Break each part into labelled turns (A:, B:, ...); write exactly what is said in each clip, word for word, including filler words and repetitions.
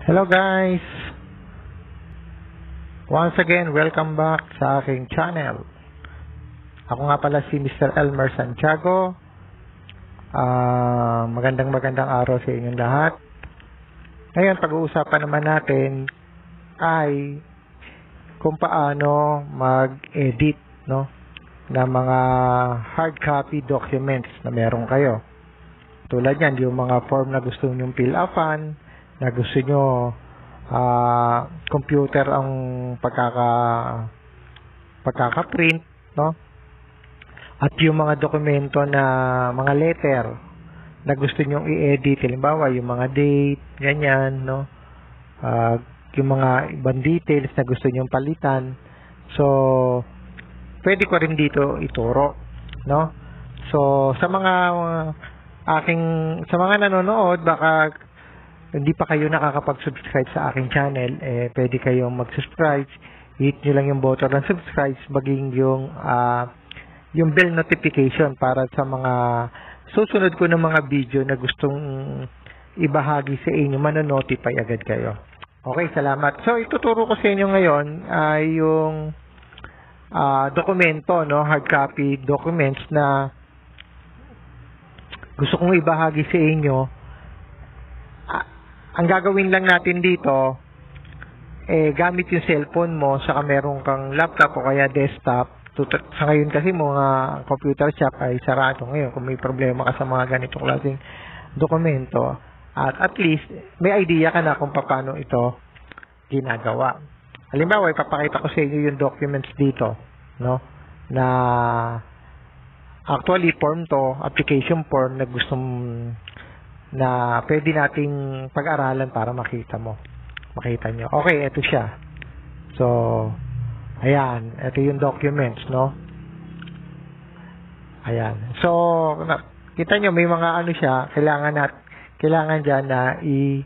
A: Hello guys! Once again, welcome back sa aking channel. Ako nga pala si Mister Elmer Santiago. Uh, magandang magandang araw sa inyong lahat. Ngayon, pag-uusapan naman natin ay kung paano mag-edit, no, ng mga hard copy documents na meron kayo. Tulad yan, yung mga form na gusto nyong fill upan, na gusto nyo uh, computer ang pagkaka pagkaka-print, no? At yung mga dokumento na mga letter na gusto nyong i-edit, halimbawa yung mga date, ganyan, no? Uh, yung mga ibang details na gusto nyong palitan. So, pwede ko rin dito ituro, no? So, sa mga uh, aking sa mga nanonood, baka hindi pa kayo nakakapag-subscribe sa aking channel, eh, pwede kayong mag-subscribe. Hit nyo lang yung button ng subscribe, maging yung, uh, yung bell notification para sa mga susunod ko ng mga video na gustong ibahagi sa inyo, manonotify agad kayo. Okay, salamat. So, ituturo ko sa inyo ngayon ay uh, yung uh, dokumento, no, hard copy documents na gusto kong ibahagi sa inyo. Ang gagawin lang natin dito, eh, gamit yung cellphone mo, saka meron kang laptop o kaya desktop. Sa ngayon kasi mga computer shop ay sarado ngayon kung may problema ka sa mga ganitong klaseng dokumento. At at least, may idea ka na kung paano ito ginagawa. Halimbawa, ipapakita ko sa inyo yung documents dito, no? Na actually form to, application form na gustong na pwede nating pag-aralan para makita mo. Makita nyo. Okay, ito siya. So, ayan. Ito yung documents, no? Ayan. So, kita nyo, may mga ano siya, kailangan nat, kailangan dyan na i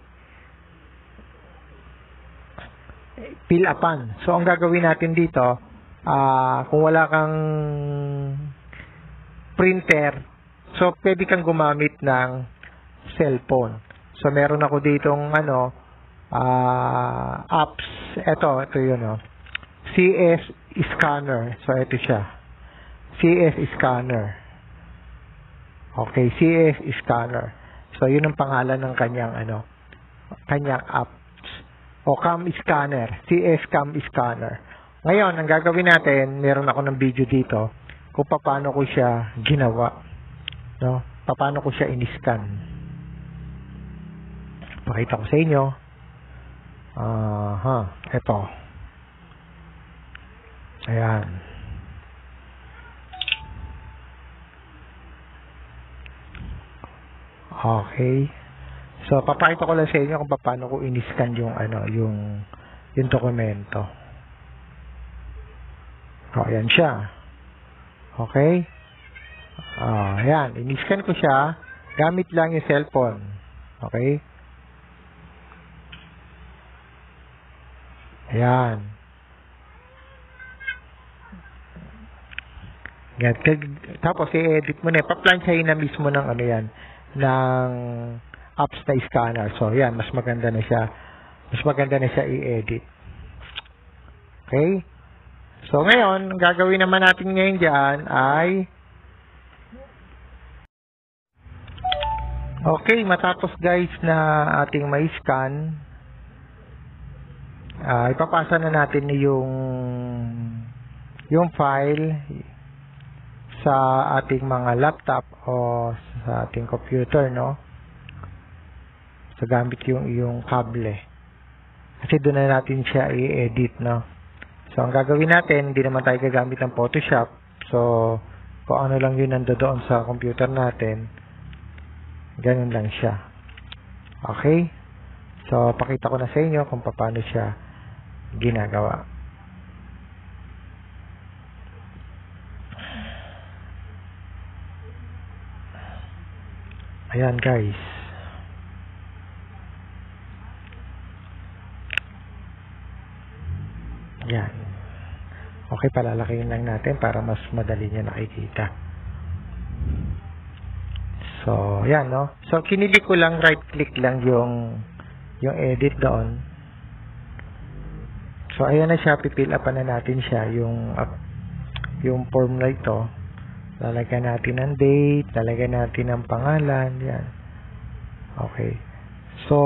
A: fill upan. So, ang gagawin natin dito, uh, kung wala kang printer, so, pwede kang gumamit ng cellphone. So, meron ako ditong ano, uh, apps. Ito, ito yun, no? C S Scanner. So, ito siya. C S Scanner. Okay, C S Scanner. So, yun ang pangalan ng kanyang, ano, kanyang apps. O, Cam Scanner. C S Cam Scanner. Ngayon, ang gagawin natin, meron ako ng video dito kung paano ko siya ginawa. No? Paano ko siya in-scan. Pakita ko sa inyo. Aha, ito. Ayan. Okay. So, papakita ko lang sa inyo kung paano ko in-scan yung ano, yung yung dokumento. O, ayan siya. Okay? Ah, ayan, in-scan ko siya gamit lang yung cellphone. Okay? Ayan. Yan. Tapos, i-edit mo na. Pa-planchahin na mismo ng ano yan, ng apps na scanner. So, yan. Mas maganda na siya. Mas maganda na siya i-edit. Okay? So, ngayon, ang gagawin naman natin ngayon dyan ay okay, matapos guys na ating may scan, Uh, ipapasa na natin yung yung file sa ating mga laptop o sa ating computer, no? So, gamit yung yung kable. Kasi doon na natin siya i-edit, no? So, ang gagawin natin, hindi naman tayo gagamit ng Photoshop. So, kung ano lang yun nandoon sa computer natin, ganun lang siya. Okay? So, pakita ko na sa inyo kung paano siya ginagawa. Ayan guys. Ayan. Okay, palalakihin lang natin para mas madali niya nakikita. So, ayan, no? So, kinilik ko lang, right click lang yung yung edit doon. So, ayan na siya. Pipill up na natin siya. Yung, uh, yung form na ito. Lalagyan natin ng date. Lalagyan natin ng pangalan. Yan. Okay. So,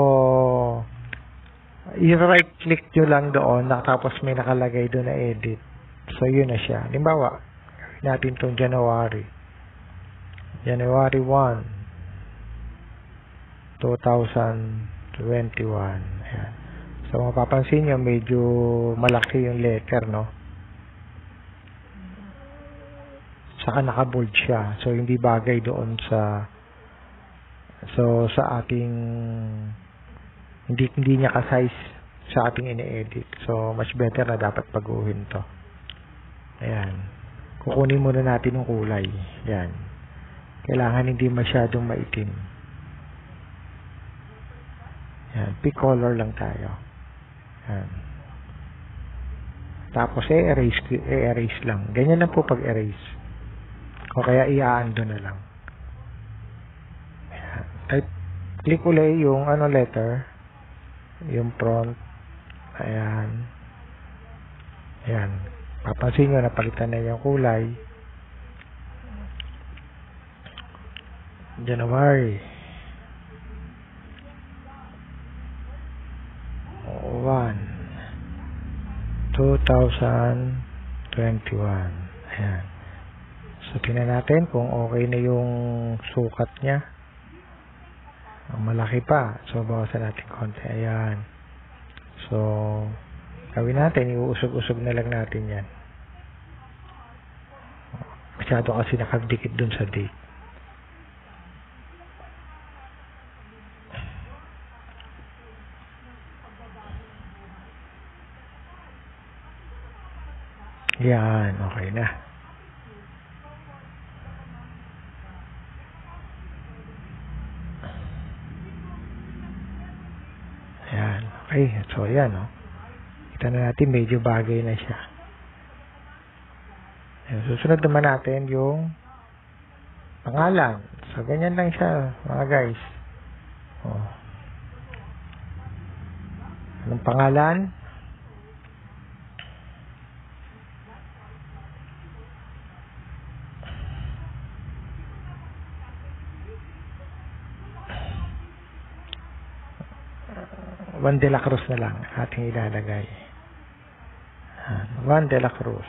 A: i-right click nyo lang doon. Tapos may nakalagay doon na edit. So, yun na siya. Halimbawa, natin itong January. January first, twenty twenty-one. Ayan. So, mapapansin nyo, medyo malaki yung letter, no? Saka naka-bold siya. So, hindi bagay doon sa so, sa ating hindi, hindi niya ka-size sa ating ini-edit. So, much better na dapat baguhin to. Ayan. Kukunin muna natin yung kulay. Ayan. Kailangan hindi masyadong maitim. Ayan. Pick color lang tayo. Ayan. Tapos, e-erase, e-erase lang. Ganyan lang po pag-erase. O kaya, i-aando na lang. Ayan. Type, click ulit yung ano letter. Yung front. Ayan. Ayan. Papansin nyo, napalitan na yung kulay. January first, twenty twenty-one. Ayan. So, tingnan natin kung okay na yung sukat niya. Malaki pa. So, bawasan natin konti. Ayan. So, gawin natin. Iuusog-usog na lang natin yan. Masyado kasi nakadikit dun sa date. Yan. Okay na. Ayan. Okay. So, ayan, no? Kita na natin, medyo bagay na siya. Ayan. Susunod naman natin yung pangalan. So, ganyan lang siya, mga guys. Oh. Anong pangalan? Juan de la Cruz na lang ating ilalagay. Juan de la Cruz.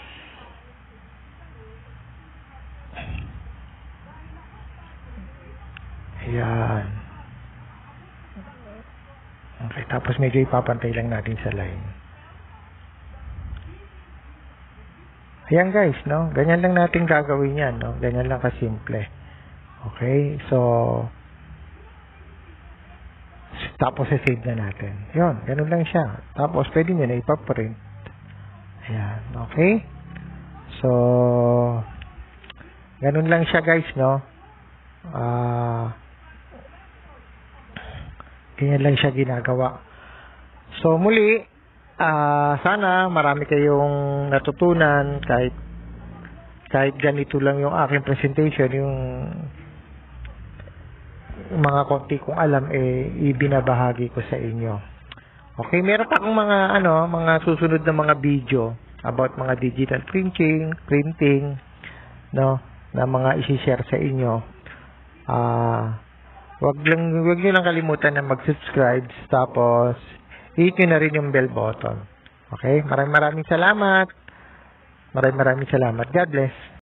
A: Ayan. Okay, tapos medyo ipapantay lang natin sa line. Ayan guys, no? Ganyan lang natin gagawin yan, no? Ganyan lang kasimple. Okay, so tapos i-save na natin. Yun, ganun lang siya. Tapos, pwede nyo na ipaprint. Ayan, okay? So, ganun lang siya guys, no? Ah, uh, ganyan lang siya ginagawa. So, muli, ah, uh, sana marami kayong natutunan kahit kahit ganito lang yung aking presentation, yung mga konti kong alam eh ibinabahagi ko sa inyo. Okay, meron pa akong mga ano, mga susunod na mga video about mga digital printing, printing, no, na mga i-share sa inyo. Ah, uh, wag lang wag niyo lang kalimutan na mag-subscribe, tapos i-hit niyo na rin yung bell button. Okay? Maraming maraming salamat. Maraming maraming salamat. God bless.